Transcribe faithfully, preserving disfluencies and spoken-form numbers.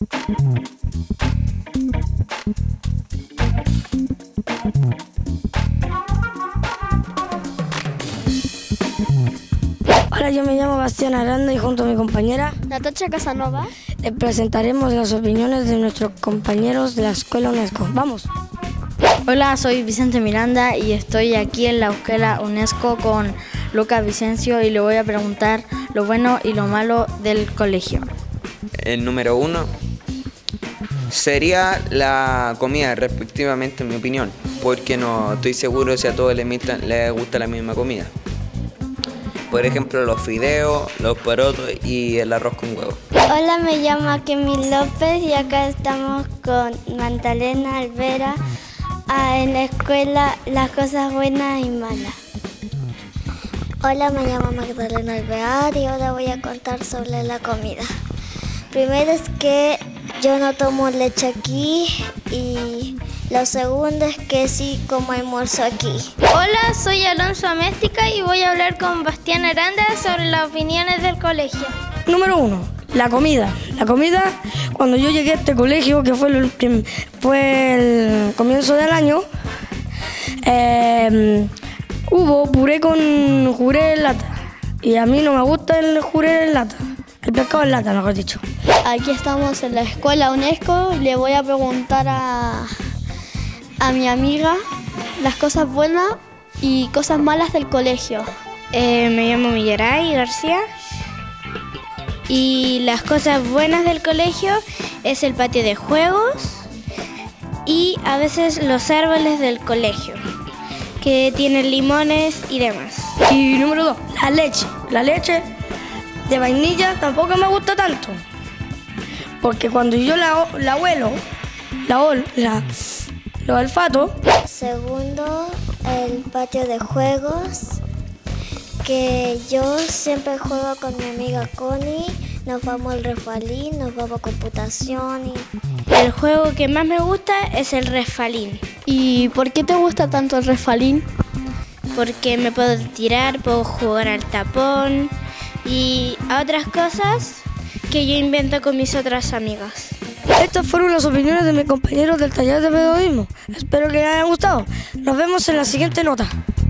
Hola, yo me llamo Bastián Aranda y junto a mi compañera Natacha Casanova le presentaremos las opiniones de nuestros compañeros de la Escuela UNESCO. ¡Vamos! Hola, soy Vicente Miranda y estoy aquí en la Escuela UNESCO con Lucas Vicencio y le voy a preguntar lo bueno y lo malo del colegio. El número uno sería la comida, respectivamente, en mi opinión, porque no estoy seguro si a todos les gusta, les gusta la misma comida. Por ejemplo, los fideos, los porotos y el arroz con huevo. Hola, me llamo Kemi López y acá estamos con Magdalena Alvera ah, en la escuela Las Cosas Buenas y Malas. Hola, me llamo Magdalena Alvear y ahora voy a contar sobre la comida. Primero es que yo no tomo leche aquí y lo segundo es que sí como almuerzo aquí. Hola, soy Alonso Améstica y voy a hablar con Bastián Aranda sobre las opiniones del colegio. Número uno, la comida. La comida, cuando yo llegué a este colegio, que fue el, prim- fue el comienzo del año, eh, hubo puré con juré en lata. Y a mí no me gusta el juré en lata. El pescado en lata, mejor dicho. Aquí estamos en la escuela UNESCO. Le voy a preguntar a, a mi amiga las cosas buenas y cosas malas del colegio. Eh, me llamo Millaray García y las cosas buenas del colegio es el patio de juegos y a veces los árboles del colegio que tienen limones y demás. Y número dos, la leche. La leche de vainilla tampoco me gusta tanto. Porque cuando yo la, la huelo, la ol, la, lo olfato. Segundo, el patio de juegos, que yo siempre juego con mi amiga Connie. Nos vamos al refalín, nos vamos a computación. Y... El juego que más me gusta es el refalín. ¿Y por qué te gusta tanto el refalín? Porque me puedo tirar, puedo jugar al tapón y a otras cosas que yo invento con mis otras amigas. Estas fueron las opiniones de mis compañeros del taller de periodismo. Espero que les hayan gustado. Nos vemos en la siguiente nota.